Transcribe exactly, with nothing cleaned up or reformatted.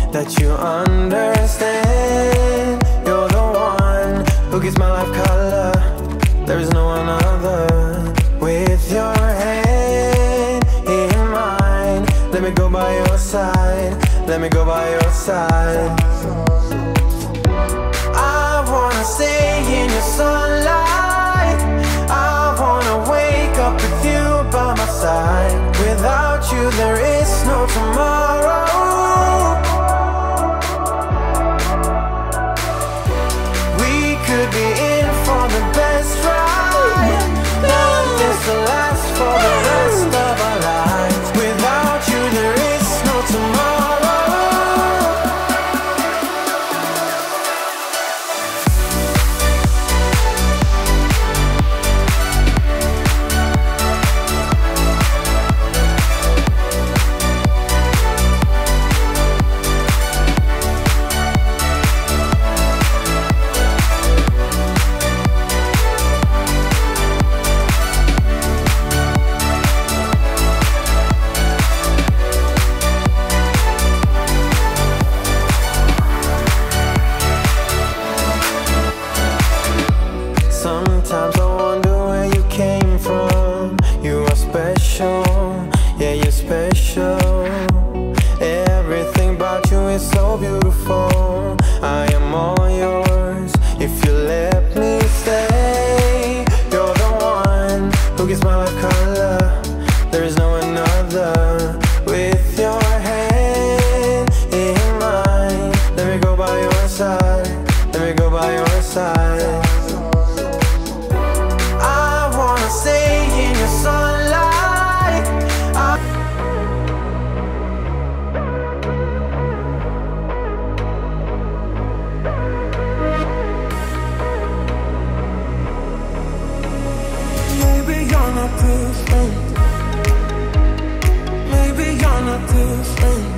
that you understand. You're the one who gives my life color. There is no one other. With your hand in mine, let me go by your side. Let me go by your side. I wanna stay in your sunlight. I wanna wake up with you by my side. Without you there is no tomorrow. We could be in for the best ride. Nothing's to last for the rest of our lives. Without you there is no tomorrow. Sometimes I wonder where you came from. You are special, yeah, you're special. Everything about you is so beautiful. I am all yours if you let me stay. You're the one who gives my life color. There is no another. With your hand in mine, let me go by your side. Let me go by your side. Stay in your sunlight. I Maybe you're not different. Maybe you're not different.